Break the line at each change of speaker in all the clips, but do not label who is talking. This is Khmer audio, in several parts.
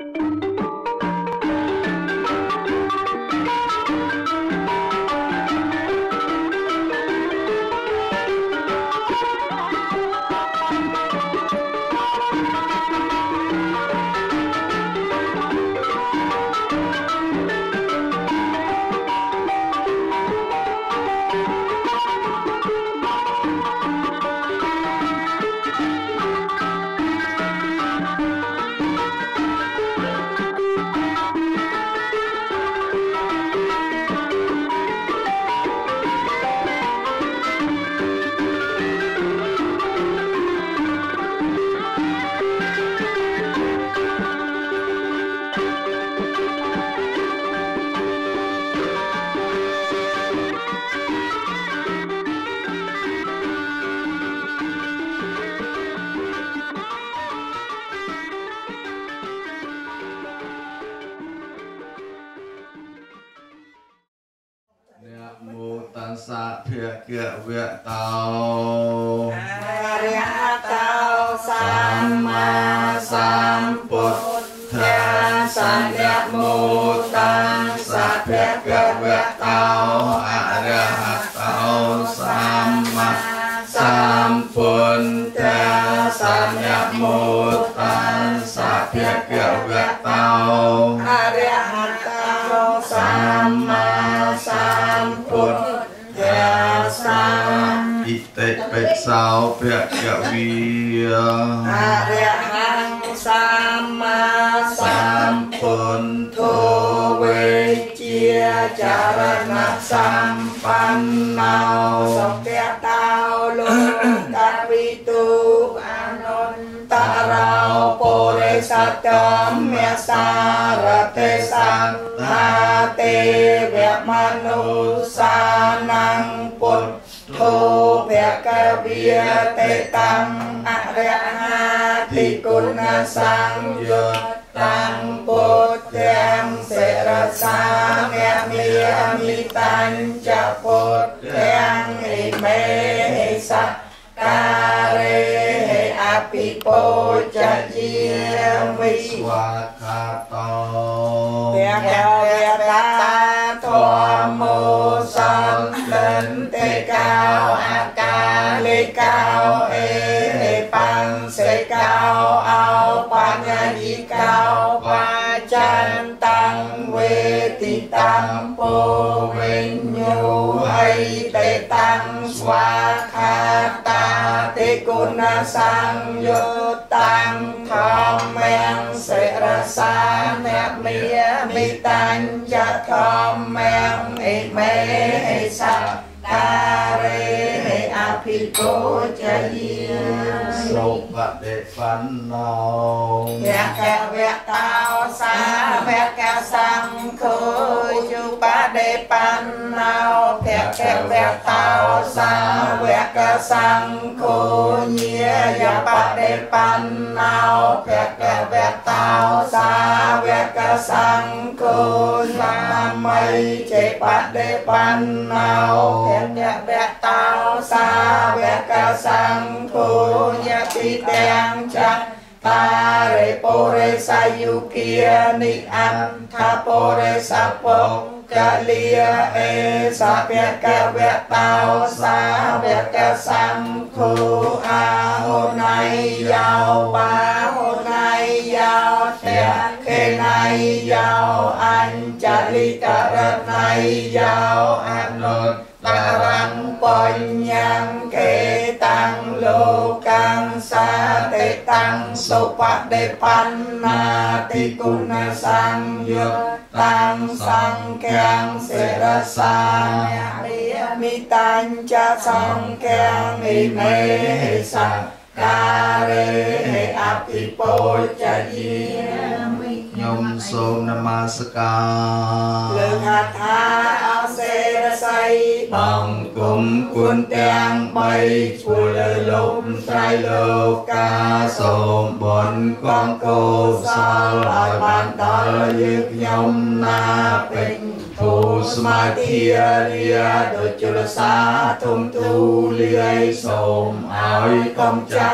Hãy subscribe cho kênh Ghiền Mì Gõ để không bỏ lỡ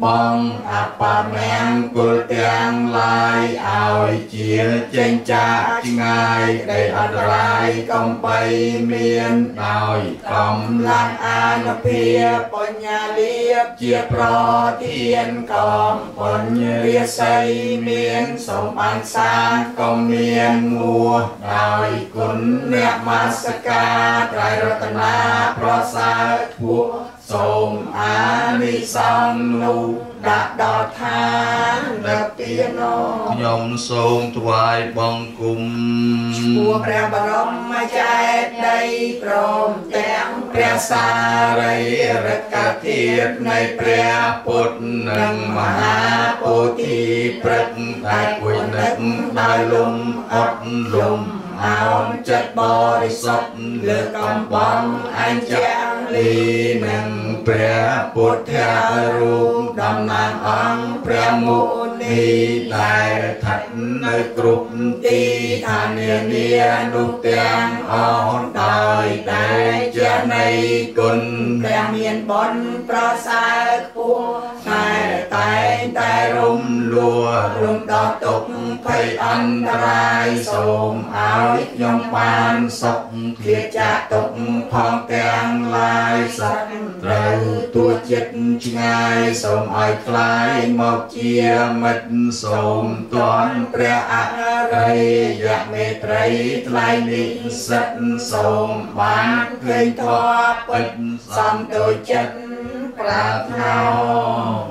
bong apa men cul tiang lai ao chia trên cha ngay đầy ân rai công bay miên đòi công lang an pia pon nhà liệp chia pro thiên công pon ria say miên sông an sang công miên mua đòi cún nẹt ma ska trai rotana pro sa thua sông ani sang nu đã đo than lập tiên nô nhom sông tvai bong cung chùa pre barom ma chạy đây prom tang pre sa rây rắc thiệt này pre put nâng mah poti prek đại quỷ nâng đại lum ấp lum ao chất bò đi sọt lừa công bóng anh chàng ly nâng pre put theo rùm đầm nàng ong pre mụ ni đại thật nơi cục ti than nia đục tiếng on đời đại cha này cun pre miền bon pro sa pua tai tai tai rum lùa rum đo tục phải ăn rai sôm áo nhom pan sọc kia cha tục phong tiếng lai sọc trời tua chết ngay sôm ai khai một chia mệt sôm toán pre a rây giặc mê trây lai đi sắt sôm bán khơi thoa bật xăm đôi chân pra thao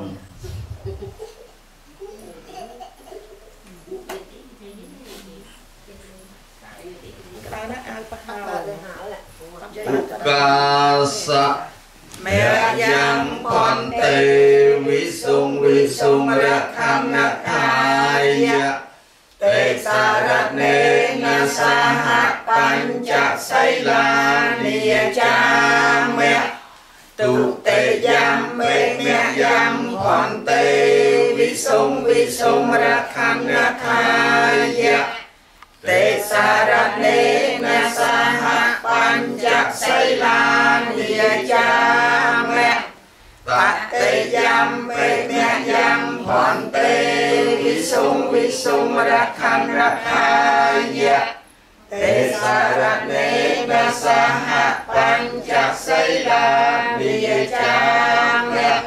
ca sa mẹ yang con tê vi sung ra kham na khai tê sa ra nê na sa ha pan cha say la nia cha mẹ tu tê yam mẹ yam con tê vi sung ra kham na khai tê sa ra nê na sa ha pan cha say la nia cha mẹ ta tê yam mẹ yam con tê vi sung ra kham na khai tê sa ra nê na sa ha pan cha say la nia cha mẹ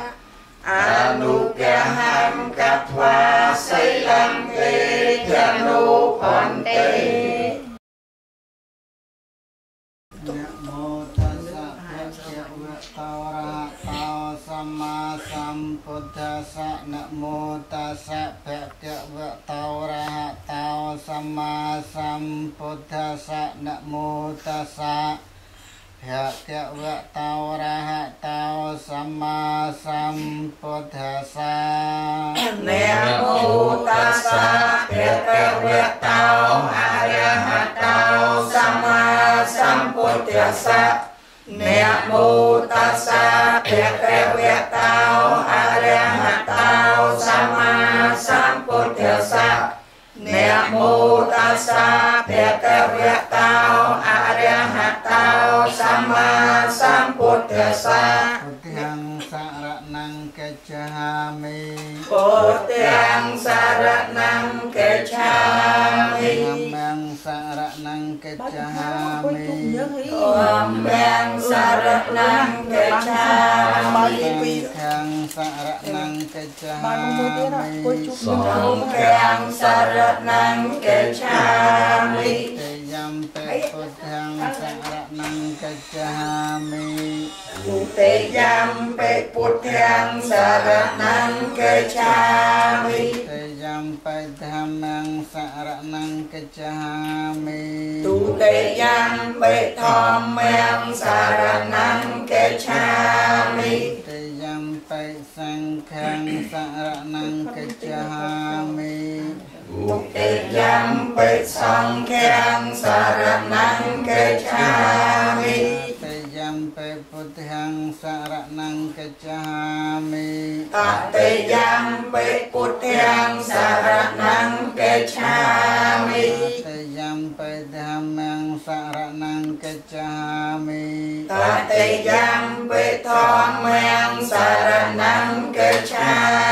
Anukaham katva sailam te janu pante.
Namo tassa bhagavata arahato samma sambuddhassa. Namo tassa bhagavata arahato samma sambuddhassa. Namo tassa bhagavata arahato samma sambuddhassa.
Namo tassa bhagavata arahato samma sambuddhassa. Namo tassa bhagavata arahato samma sambuddhassa. Namo tassa bhagavata arahato samma sambuddhassa.
Buddhang saranang gacchami.
Buddhang saranang gacchami.
Dhammang saranang gacchami.
Dhammang saranang gacchami.
Sanghang saranang gacchami.
Sanghang saranang gacchami.
Teyampe buddhang saranang gacchami.
Teyampe buddhang saranang gacchami.
Teyampe dhammang saranang gacchami.
Teyampe dhammang saranang gacchami.
Teyampe sanghang saranang gacchami.
Teyampe sanghang saranang gacchami.
Teyampe buddhang saranang gacchami.
Teyampe buddhang saranang gacchami.
Teyampe dhammang saranang gacchami.
Teyampe dhammang saranang gacchami.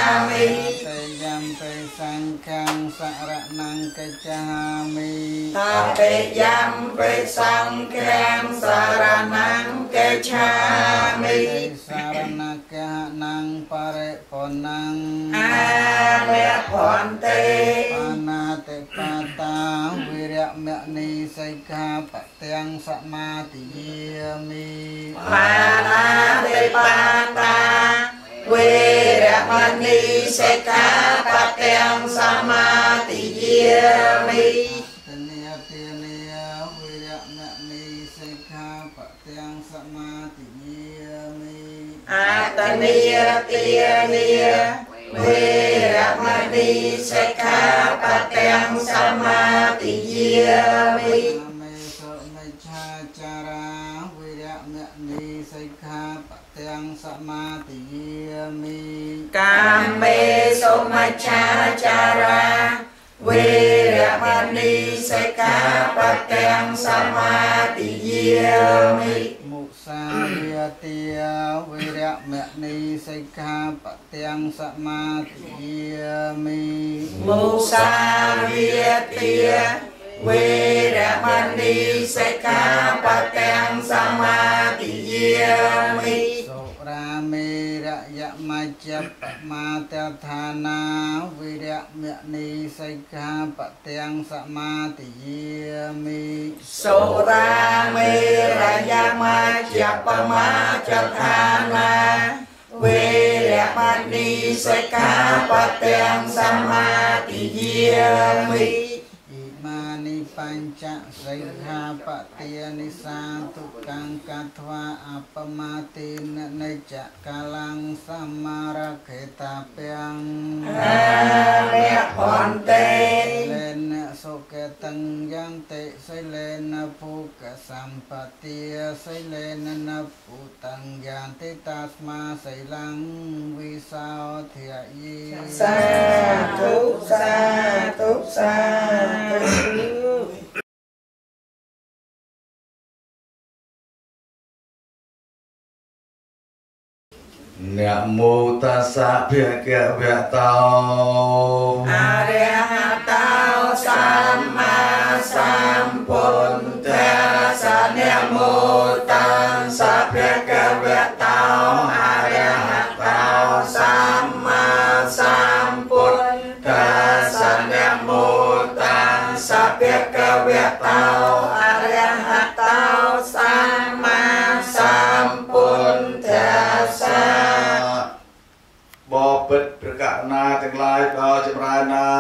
รนังกัจฉามิ
ตาเปยัมเปสังฆังสารนังกัจฉามิ
สารนักะนังปะเรปนัง
อาเมพรเต
ปานาติปาตาวิริยมะนิสิกขาปะเตียงสมาธิยมิ
ปานาติปาตาเวรมณีสิกขาปะเตงสมาธิเยมิ
ตเนียเตียเนียวิริยมะนิสิกขาปะเตียงสมาธิยมิ
อาตเนียเตียเนียเวรมณีสิกขาปะเตงสมาธิเยมิ
เมโสเมชาจาราวิริยมะนิสิกขาปะเตียงสมาธิยมิ
กามเมสุมัจฉาจาราเวรมณีสิกขาปะเตงสมาธิเยมิ
มุสาเวียเตียวิริยมะนิสิกขาปะเตียงสมาธิยมิ
มุสาเวียเตียเวรมณีสิกขาปะเตงสมาธิเยมิ
สุราเมระยะมัจจปมาเตฐานาวิริยมะนิสิกขาปะเตียงสมาธิยมิ
สุราเมรยมัจจปมาจทานาเวรมณีสิกขาปะเตงสมาธิเยมิ
อิมานิปัญจสิกขาปะเตียนิสาตุกังกัตวะอัปปมาตินะเนจะกาลังสัมมาระเขตาเปียง
อาเมพรเต
เลนะโสเกตังยังเตไสเลนะภูกะสัมปติยไสเลนะนะภูตังยันติตัสมาไสลังวิสาเทียยี
สาธุสาธุสาธุ
นะโมตัสสะภะคะวะโต
อะระหะโตสัมมาสัมพุทธัสสะนะโมตัสสะภะคะวะโตอะระหะโตสัมมาสัมพุทธัสสะนะโมตัสสะภะคะวะโตอะระหะโตสัมมาสัมพุทธัสสะ
บอปิดประกาศนาทั้งหลายต่อจำราญนาย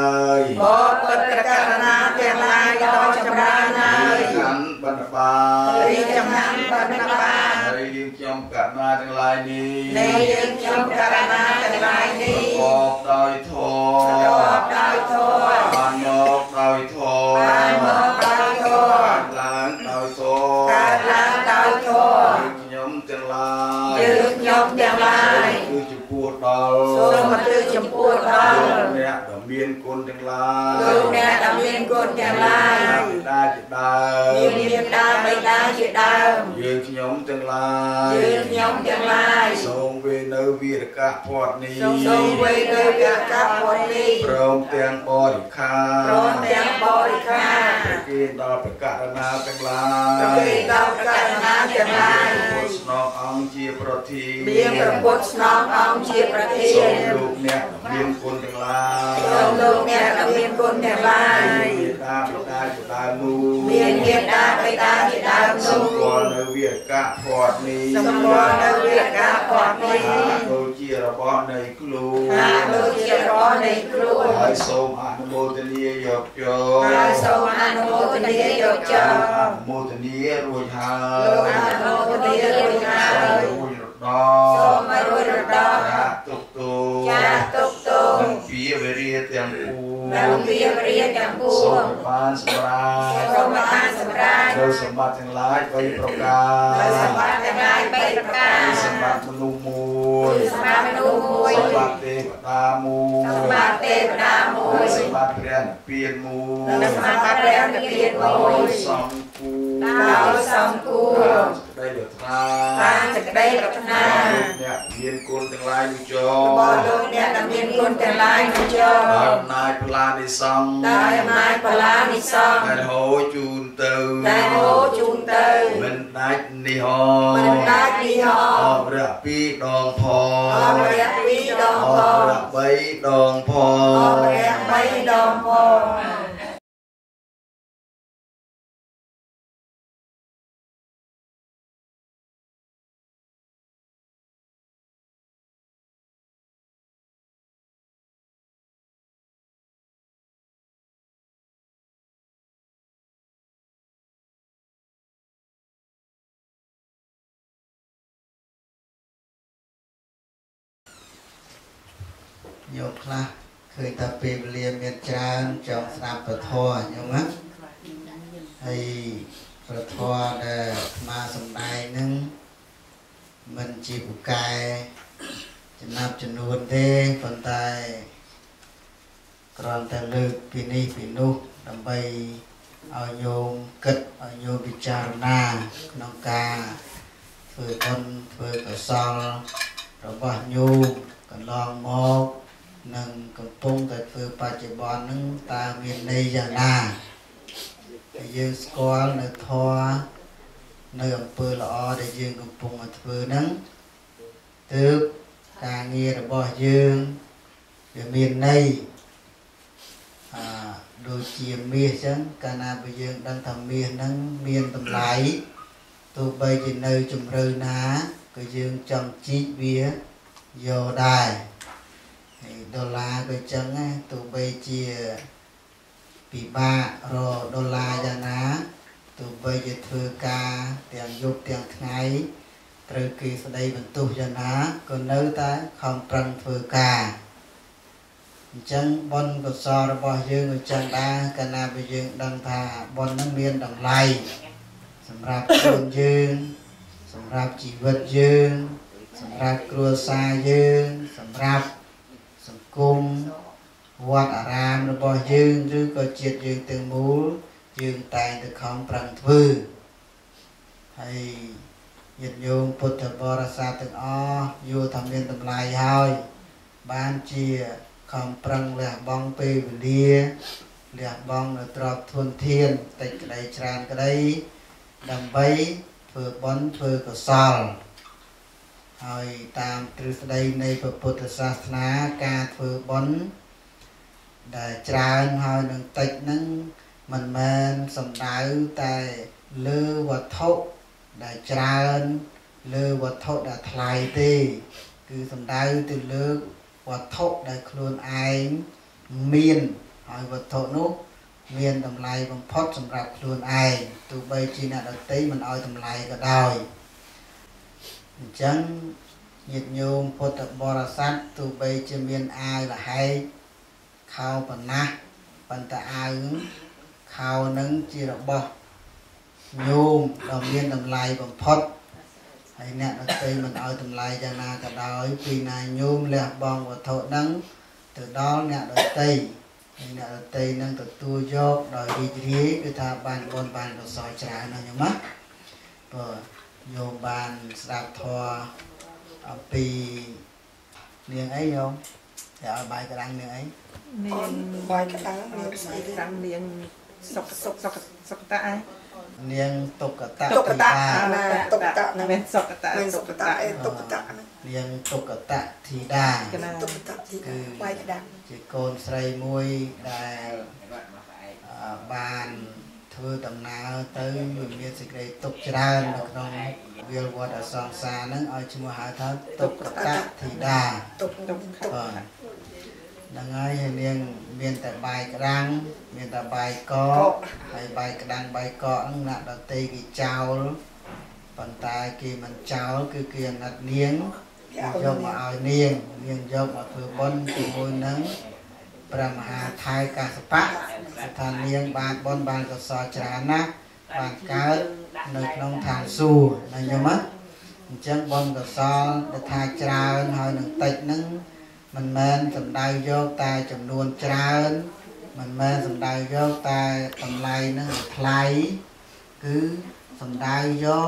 บอปิดประกาศนาทั้งหลายต่อจำราญนาย
ขันบรรดา
รีจำนันบรรดา
ในยืมจำกัดนาทั้งหลายนี้
ในยืนยงกรณาทั้งหลายนี้
ประกอบโดยโท
ประกอบโดยโทษ
ปานอกโดยโท
ปานอกโดยโทษ
ล้างโดยโท
การล้างโดยโทษ
ยมทั้งหลาย
ยืนยงทั้งหลาย
คือจะพูดเรา
ทรงมาตื้อจมพูดเรา
เนี่ยดอกเบี้ยกุลทั้งหลาย
ลูกแม่ดำเนินกฎทั้งหลาย
ได้จะได้
ยืนยืนดาไม่ได้ยืนดา
ยืนขยมทั้งหลาย
ยืนยงทั้งหลาย
ทรงเวเนวีรกะพอดนี้
ทรงไว้ด้วยกับคนนี้
พร้อมเตียงบริคา
พร้อมเตียงบริการ
กินดอกประกาศนาทั้งหลาย
ที่เราการงานทั้งหลาย
โฆษณาองค์เจียประที
เบี้ยประพุทธน้ององค์เชียประเท
ทรง
ศ
ลูกเนี่ยเบี้ยกุลทั้งหลาย
ทรงลูกเนี่ยดำเนินกฎทั้งหลาย
มีตาปิตาจุตาลู
เบียนเบียนดาไปดาที่ดา
ส
ลู
ม
ก
กรในเวียกะพอดนี้
สมบูรณ์เรียกกาปอดนี้
โดยเจียระบอในครู
หาโดยเชียร้อนในครู
ให้ทรงอนุโมทนียกโย
หาทรงอนุโมทนียกเจ้า
อนุโมทนีรวยหา
โลกอนุโมทนีรวยหา
ทรงรวยรดอ
ทรงมารวยรดอ
จะตุกตู
จะตุกตุ
นังปีเวรีเตียงปู
นังเบียเรียจังปู
ทรงบานสมรา
ทรงมาทานสำราญ
โดยสมบัติทั้งหลายไปประกา
โดยส
ศ
มบัติทั้งหลายไปประกาศ
สมบัติมนุษย์มูล
สมบัติมนุษย์มวย
สมบัติเทวดามูล
สมบัติเทวดามวย
สมบัติเรียนเปลี่ยนมูล
สมบัติแล้วจะเปลี่ยนมวย
สองกู
ดาวสองกู
ได้ đây được tha
ta sực đây được tha
nè miên côn tương lai như cho
bò luôn nè là miên côn tương lai như cho
hôm nay pala đi xong
đại mai pala đi xong
đại hố chun từ
đại hố chun từ
mình đái đi ho
mình đái đi ho
ra pi đòn phò
ra pi đòn phò
ra bay đòn phò
ra bay đòn phò
nhột là khơi ta bê liềm miền tràn trong sạp bờ thò nhớ mắt hay bờ thò để mà sầm đai nâng mình chỉ buộc cài chân nạp chân nuôn thế phần tay còn ta lực pini pinu đầm bay ở nhôm cất ở nhôm bị tràn na nông ca phơi con phơi cỏ sol rồi bao nhôm còn lon mộc nâng cầm tung tại phơi ba chỉ bòn nâng ta miền đây giờ na dương squall nơi thoa nơi ông phơi lọ để dương cầm tung ở phơi nâng từ ta nghe rồi bao dương để miền đây đôi chia miền chẳng cana bây giờ đang thầm miền nâng miền tầm lái tụ bây giờ nơi chùm rơi ná cái dương trong chi vía vô đài đô la cái chân á tụ bây chia bị ba rồi đô la ra ná tụ bây giờ thưa ca tiền dục tiền ngày từ kỳ sau đây mình tu ra ná còn nơi ta không trăng thưa ca chân bon có so ra bao dương người chân đa cana bây giờ đang thà bon nó miên đồng lầyสำหรับคนยืนสำหรับชีวิตยืนสำหรับครัวซายืนสำหรับสังคมวัดอารามระบอบยืนหรือก็เจียดยืนตึงมูยืนแต่ตึงของปรังทือให้ญาติโยมพุทธบริษัทตึงอ้ออยู่ทำเนียนตำลายหอยบ้านเจียของปรังแหลกบองปีวิเลียแหลกบองตรอบทวนเทียนติดกระไดชานกระไดđầm bay phơi bón phơi cỏ sal rồi tam từ đây này Phật Bồ Tát na ca phơi bón để tràn rồi đừng tịch nâng mình men sầm đái tại lư vật thốt để tràn lư vật thốt để thay tì cứ sầm đái từ lư vật thốt để luôn ai miên rồi vật thốt nút miền tầm lầy bằng phốtสำหรับខ្លួនឯងទោះបីជាអ្នកដទៃមិនឲ្យតម្លៃក៏ដោយអញ្ចឹងញាតិញោមពុទ្ធបរិស័ទទោះបីជាមានអាវលហែកខោប៉ុណ្ណាប៉ុន្តែអាវខោនឹងជារបស់ញោមដ៏មានតម្លៃបំផុតហើយអ្នកដទៃមិនឲ្យតម្លៃយ៉ាងណាក៏ដោយពីណាញោមលះបង់វត្ថុហ្នឹងទៅដល់អ្នកដទៃអ្នកដទៃនឹងទទួលយកដោយរីករាយគឺថាបានបនបានកសលច្រើនណាស់ញោមណាព្រោះញោមបានស្ដាប់ធម៌អំពីនាងអីញោមតែឲ្យបាយកណ្ដាំងនាងអី
នាងបាយកណ្ដាំងនាងស្អីទេនាងសុកតាឯង
នាងតុកតៈ
តុកតៈណាតុកតៈណាមានសុកតៈមានសុកតៈឯតុកតៈ
នាងតុកតៈធីតា
តុកតៈធីតាបាយកណ្ដាំង
ជាកូនស្រីមួយដែលបានធ្វើដំណើរទៅមានសេចក្តីទុកច្រើននៅក្នុងវាលវត្តអសង្សារហ្នឹងឲ្យឈ្មោះហៅថាតុកតៈធីតា
តុក
ហ្នឹងហើយនាងមានតែបាយក្ដាំងមានតែបាយកកហើយបាយក្ដាំងបាយកកហ្នឹងអ្នកដទៃគេចោលប៉ុន្តែគេមិនចោលគឺគេអាណិតនាងយកមកឲ្យនាងយកមកធ្វើបុណ្យជាមួយនឹងព្រះមហាថៃកាសបៈថានាងបានបុណ្យបានកុសលច្រើនណាស់បានកើតនៅក្នុងឋានសួគ៌ណាញោមណាអញ្ចឹងបុណ្យកុសលដែលថាច្រើនហើយនឹងតិចហ្នឹងមិនមែនសំដៅយកតែចំនួនច្រើនមិនមែនសំដៅយកតែតម្លៃហ្នឹងថ្លៃគឺសំដៅយក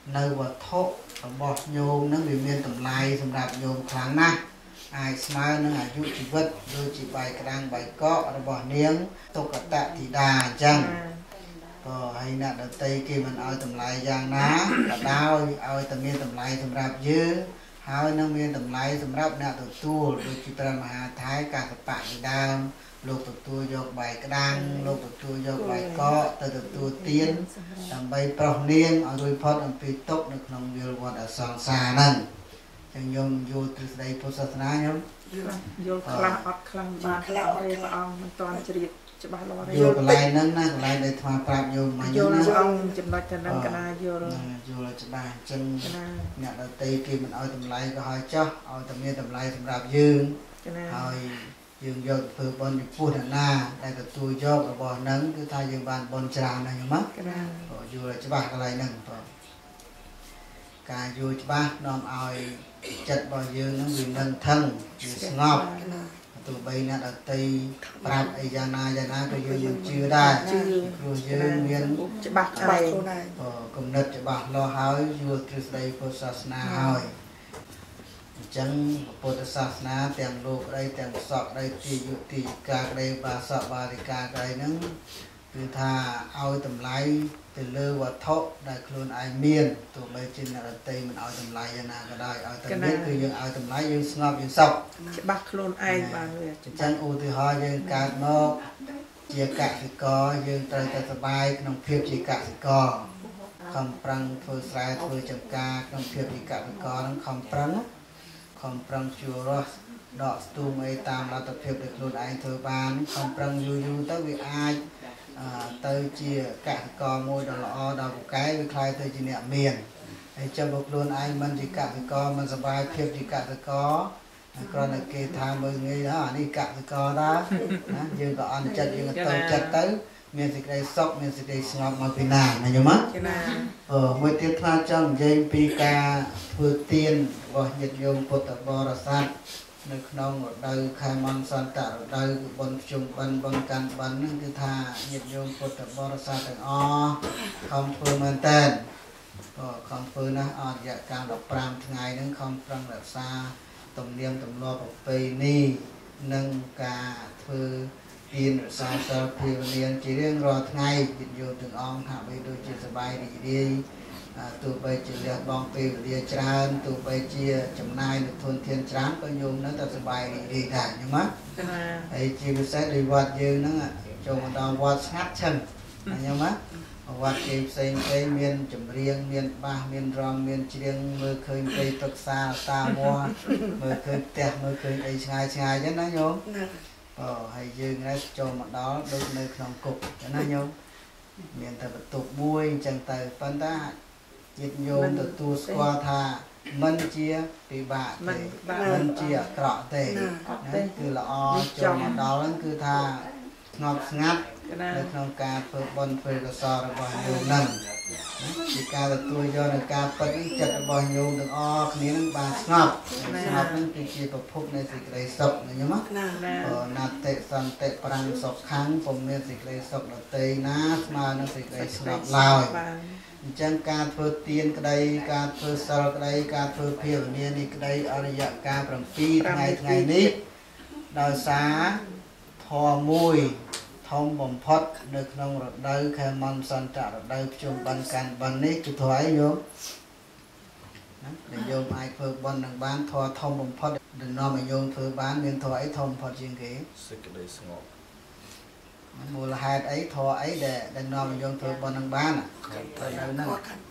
នៅវត្ថុរបស់ញោមនឹងវាមានតម្លៃសម្រាប់ញោមខ្លាំងណាស់អាចស្មើនឹងអាយុជីវិតដូចជាបាយក្តាំងបាយកករបស់នាងទុក្កតធីតាអញ្ចឹងក៏ហើយអ្នកដតីគេមិនឲ្យតម្លៃយ៉ាងណាក៏ដោយឲ្យតែមានតម្លៃសម្រាប់យើងហើយនឹងមានតម្លៃសម្រាប់អ្នកទទួលដូចជាព្រះមហាថៃកាសបៈជាដើមលោកទទួលយកបាយក្តាំងលោកទទួលយកបាយកកទៅទទួលទានដើម្បីប្រោះនាងឲ្យរួចផុតអំពីទុក្ខនៅក្នុងវាលវត្តអសង្សារហ្នឹងចឹងញោមយល់ទ្រឹស្ដីពុទ្ធសាសនាញោម
យល់ខ្លះអត់ខ្លះបានខ្លះព្រះអង្គមិនតាន់ជ្រាបច្បាស់លាស់
យល់កន្លែងហ្នឹងណាកន្លែងដែលថ្មប្រាប់ញោមមក
យល់ព្រះអង្គចំណុចទៅនឹងកណាយល់
ច្បាស់អញ្ចឹងអ្នកដតីគេមិនឲ្យតម្លៃក៏ឲ្យចោះឲ្យតែមានតម្លៃសម្រាប់យើងហើយយើងយកធ្វើបុណ្យចំពោះអ្នកណាដែលទទួលយករបស់ហ្នឹងគឺថាយើងបានបុណ្យច្រើនណាស់ញោមណាយល់ច្បាស់កន្លែងហ្នឹងបងការយល់ច្បាស់នាំឲ្យចិត្តរបស់យើងហ្នឹងវានឹងថឹងវាស្ងប់ទោះបីអ្នកដតីប្រាប់អីយ៉ាងណាក៏យើងមិនជឿដែរព្រោះយើងមាន
ច្បាស់ខ្លួនឯង
គំនិតច្បាស់លាស់ហើយយល់ទ្រឹស្ដីពុទ្ធសាសនាហើយអញ្ចឹងពុទ្ធសាសនាទាំងលោកក្តីទាំងសកក្តីទីយុតិកាក្តីបាសកបារិកាក្តីហ្នឹងគឺថាឲ្យតម្លៃទៅលើវត្ថុដែលខ្លួនឯងមានទោះបីជាអ្នកដតីមិនឲ្យតម្លៃយ៉ាងណាក៏ដោយឲ្យតែមានគឺយើងឲ្យតម្លៃយើងស្ងប់យើងសុខ
ច្បាស់ខ្លួនឯងបានវា
អញ្ចឹងឧទាហរណ៍យើងកើតមកជាកសិករយើងត្រូវតែសប្បាយក្នុងភាពជាកសិករខំប្រឹងធ្វើស្រែធ្វើចម្ការក្នុងភាពជាកសិករហ្នឹងខំប្រឹងជួររស់ដកស្ទូងអីតាមលទ្ធភាពដែលខ្លួនឯងធ្វើបានខំប្រឹងយូរទៅវាអាចទៅជាកសិករមួយដ៏ល្អដ៏ពូកែវាខ្លាយទៅជាអ្នកមានហើយចាំបើខ្លួនឯងមិនជាកសិករមិនសប្បាយភាពជាកសិករគ្រាន់តែគេថាមើលងាយអានេះកសិករដែរណាយើងក៏អន់ចិត្តយើងក៏ទៅចិត្តទៅមានសេចក្តីសុខមានសេចក្តីស្ងប់មកពីណាណាយល់មកមួយទៀតថាចង់និយាយពីការធ្វើទានរបស់ញាតិញោមពុទ្ធបរិស័ទនៅក្នុងរដូវខែមន្តសន្តរដូវបុណ្យភ្ជុំបិណ្ឌបុណ្យកាន់បិណ្ឌហ្នឹងគឺថាញាតិញោមពុទ្ធបរិស័ទទាំងអស់ខំធ្វើមែនតើខំធ្វើណាស់អស់រយៈកាល15ថ្ងៃហ្នឹងខំប្រឹងរក្សាទំនៀមទម្លាប់ប្រពៃណីនិងការធ្វើទានរក្សាសិលភាវនាជារៀងរាល់ថ្ងៃញាតិញោមទាំងអង្គហាក់បីដូចជាសប្បាយរីករាយទោះបីជាលះបង់ពេលវេលាច្រើនទោះបីជាចំណាយនៅធនធានច្រើនក៏ញោមនៅតែសប្បាយរីករាយដែរញោមណាហើយជាពិសេសដោយវត្តយើងហ្នឹងចូលមកដល់វត្តស្ងាត់ឈឹងញោមណាវត្តគេផ្សេងមានចម្រៀងមានបាសមានរំមានច្រៀងមើលឃើញព្រៃទឹកសាតាវត្តមើលឃើញផ្ទះមើលឃើញអីឆ្ងាយអញ្ចឹងណាញោមហើយយើងនេះចូលមកដល់ដូចនៅក្នុងគុកណាញោមមានតែបន្ទប់មួយអញ្ចឹងទៅប៉ុន្តែញាតិញោមទទួលស្គាល់ថាមិនជាពិបាកទេមិនជាអាក្រក់ទេគឺល្អចូលមកដល់ហ្នឹងគឺថាស្ងប់ស្ងាត់នៅក្នុងការធ្វើបុណ្យធ្វើកុសលរបស់ញោមហ្នឹងពីការទទួលយកនៅការពិតនេះចិត្តរបស់ញោមទាំងអស់គ្នានឹងបានស្ងប់ហ្នឹងគឺជាប្រភពនៃសេចក្តីសុខណាញោមណាតិសន្តិប្រាំងសុខខាងពុំមានសេចក្តីសុខដទៃណាស្មើនឹងសេចក្តីស្ងប់ឡើយអញ្ចឹងការធ្វើទានក្តីការធ្វើសិលក្តីការធ្វើភាវនានេះក្តីអរិយកាល7ថ្ងៃនេះដោយសារធម៌មួយធំបំផុតនៅក្នុងរដូវខែមន្តសន្តរដូវភ្ជុំបិណ្ឌកាន់បិណ្ឌនេះគឺធម៌អីយោណាដែលយោមអាចធ្វើបុណ្យនឹងបានធម៌ធំបំផុតដែលនាំឲ្យយោមធ្វើបានមានធម៌អីធំបំផុតជាងគេ
សេចក្តីស្ងប់
មូលហេតុអីធម៌អីដែលនាំឲ្យយោមធ្វើបុណ្យនឹងបានទៅនៅហ្នឹង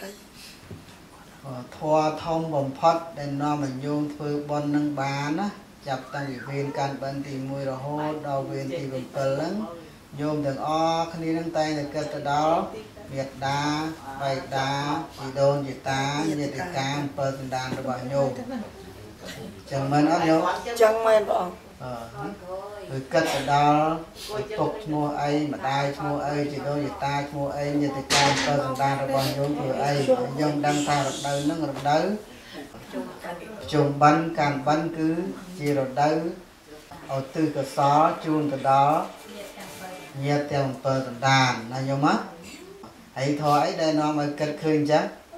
ធម៌ធំបំផុតដែលនាំឲ្យយោមធ្វើបុណ្យនឹងបានណាចាប់តាំងពីវេនកាន់បិណ្ឌទី1រហូតដល់វេនទី7ហ្នឹងញោមទាំងអស់គ្នានឹងតែងតែគិតទៅដល់មេត្តាបៃតាជីដូនជីតាញាតិកា7សន្តានរបស់ញោមចឹងមែនអត់ញោម
ចឹងមែនបង
គឺគិតទៅដល់ពុកឈ្មោះអីម្ដាយឈ្មោះអីជីដូនជីតាឈ្មោះអីញាតិកា7សន្តានរបស់ញោមធ្វើអីញោមដឹងថារដូវហ្នឹងរដូវភ្ជុំបិណ្ឌកាន់បិណ្ឌគឺជារដូវឧទ្ទិសកុសលជូនទៅដល់ញាតិទាំង7សន្តានណាញោមណាហើយធម៌អីដែលនាំឲ្យគិតឃើញអញ្ចឹង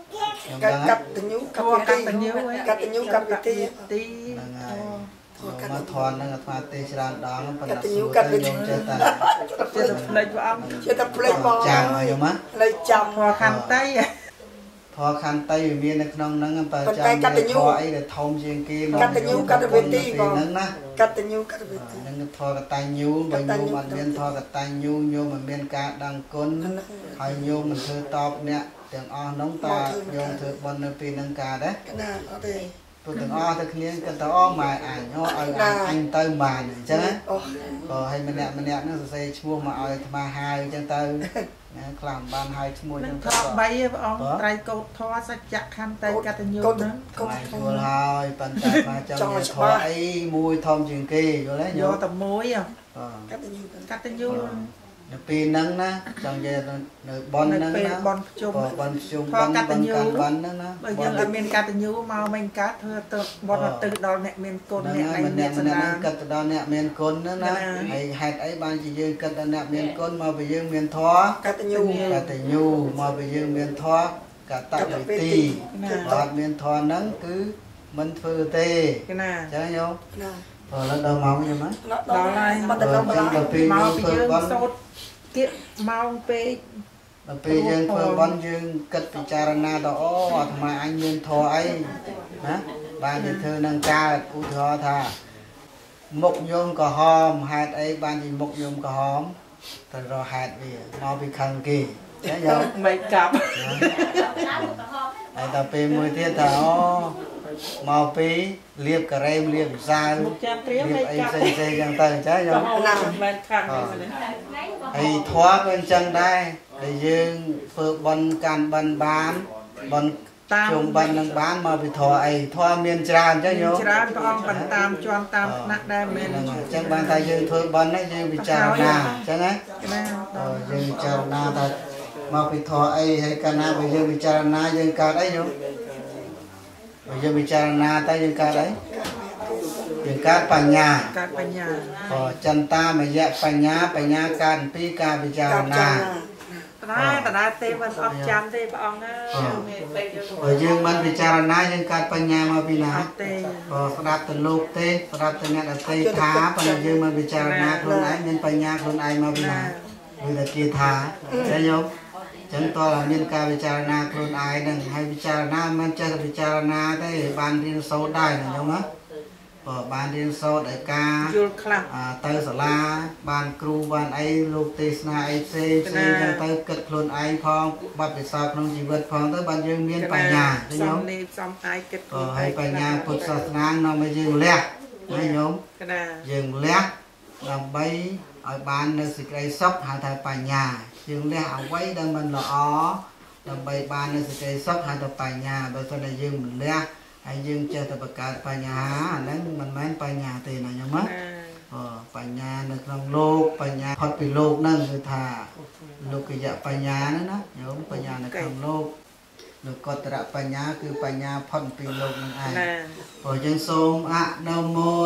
កាត់តញូកាត់វិធី
ទីមកធន់នឹងអាត្មាទេច្រើនដងប៉ុន្តែសួរទៅខ្ញុំចេះតែ
ផ្លេចព្រះអង្គ
ចេះតែផ្លេចបង
ចាំខ្ញុំណា
ផ្លេចចាំ
ធរខន្តី
ធរខន្តីវាមាននៅក្នុងហ្នឹងបើចាំធរអីដែលធំជាងគេ
កាត់តញូកាត់វិធីបង
ហ្នឹងណា
កាត់តញូកាត់វិធី
ហ្នឹងធរកតញ្ញូបើញោមអត់មានធរកតញ្ញូញោមមិនមានការដឹងគុណហើយញោមមិនធ្វើតបអ្នកទាំងអស់ហ្នឹងតើញោមធ្វើបុណ្យនៅពេលហ្នឹងការដែរ
ណាអត់ទេ
ពួកទាំងអស់ទៅគ្នាគាត់ទៅម៉ែអញឲ្យអញទៅបានអញ្ចឹងក៏ឲ្យម្នាក់ហ្នឹងសរសេរឈ្មោះមកឲ្យអាត្មាហៅអញ្ចឹងទៅខ្លះបានហៅឈ្មោះអញ្ចឹង
ទៅ3ព្រះអង្គត្រៃកោតធរសច្ចៈខន្តីកតញ្ញូហ្នឹង
កុំយល់ហើយប៉ុន្តែមកចង់និយាយធរអីមួយធំជាងគេយល់ទេ
យកតែមួយកតញ្ញូ
នៅពេលហ្នឹងណាចង់និយាយនៅបនហ្នឹងណា
បនភ្ជុំ
បនភ្ជុំបនកាន់បនហ្នឹងណា
បើយើងអត់មានកតញ្ញូមកមិនកើតធ្វើទៅបនទៅដល់អ្នកមានគុណអ្នកឯងមានសន្តាន
គិតទៅដល់អ្នកមានគុណណាហើយហេតុអីបានជាយើងគិតដល់អ្នកមានគុណមកពីយើងមានធម៌
កតញ្ញូ
មកពីយើងមានធម៌កតវិធីបើអត់មានធម៌ហ្នឹងគឺមិនធ្វើទេ
ណា
អញ្ចឹងញោម
ណា
ដល់ម៉ោងខ្ញុំណា
ដល់ហើយមកដល់
មកពីយើងធ្វើបន់
សូត្រគៀកម៉ោងពេក
ដល់ពេលយើងធ្វើបន់យើងគិតពិចារណាទៅអូអាត្មាអញមានធម៌អីណាបានជាធ្វើនឹងកើតឧទាហរណ៍ថាមុខញោមក្រហមហេតុអីបានជាមុខញោមក្រហមទៅរកហេតុវាមកពីខឹងគេចាយក
មិនកាប់
ហើយដល់ពេលមួយទៀតថាអូមកពីលាបការ៉េមលាបវិសាល
មុខចាំព្រាមមិន
កាប់អីផ្សេងចឹងទៅចាយក
ណាមិនខាង
ហើយធွာក៏អញ្ចឹងដែរដែលយើងធ្វើបន់កាន់បន់បានបន់ជុំបន់នឹងបានមកពីធွာអីធွာមានច្រើនចឹងយក
ច្រើនព្រះអង្គបានតាមជាន់តាមថ្នាក់ដែរមែន
អញ្ចឹងបានថាយើងធ្វើបន់នេះយើងពិចារណាអញ្ចឹងណាយើងពិចារណាថាមកពីធွာអីហើយកាលណាបើយើងពិចារណាយើងកើតអីយកបើយើងពិចារណាតែយើងកើតអីយើងកើតបញ្ញាចន្តាមយៈបញ្ញាកើតពីការពិចារណា
តើទេមិនអត់ចាំទេព្រះអង្គ
បើយើងមិនពិចារណាយើងកើតបញ្ញាមកពីណា
ទេ
ស្ដាប់ទៅលោកទេស្ដាប់ទៅអ្នកដទៃថាប៉ុន្តែយើងមិនពិចារណាខ្លួនឯងមានបញ្ញាខ្លួនឯងមកពីណាគឺតែគេថាតែញោមចឹងតើមានការពិចារណាខ្លួនឯងហ្នឹងហើយពិចារណាមិនចេះតែពិចារណាទេបានរៀនសូត្រដែរណាញោមណាបានរៀនសូត្រឲ្យការ
យល់ខ្លះ
ទៅសាលាបានគ្រូបានអីលោកទេសនាអីផ្សេងចឹងទៅគិតខ្លួនឯងផងបទពិសោធន៍ក្នុងជីវិតផងទៅបានយើងមានបញ្ញា
ញោមនេះសំអាយគិតខ្លួន
ហើយបញ្ញាពុទ្ធសាសនានាំឲ្យយើងលះណាញោមយើងលះដើម្បីឲ្យបាននៅសេចក្តីសុខហៅថាបញ្ញាយើងលះអ្វីដែលមិនល្អដើម្បីបាននៅសេចក្តីសុខហៅថាបញ្ញាបើមិនតែយើងមិនលះហើយយើងចេះតែបង្កើតបញ្ហាអាហ្នឹងមិនមែនបញ្ញាទេណាញោមណាបញ្ញានៅក្នុងលោកបញ្ញាផុតពីលោកហ្នឹងគឺថាលោកយៈបញ្ញាហ្នឹងណាញោមបញ្ញានៅក្នុងលោកលោកតរៈបញ្ញាគឺបញ្ញាផុតពីលោកហ្នឹងឯងព្រោះយើងសូមអនុមោ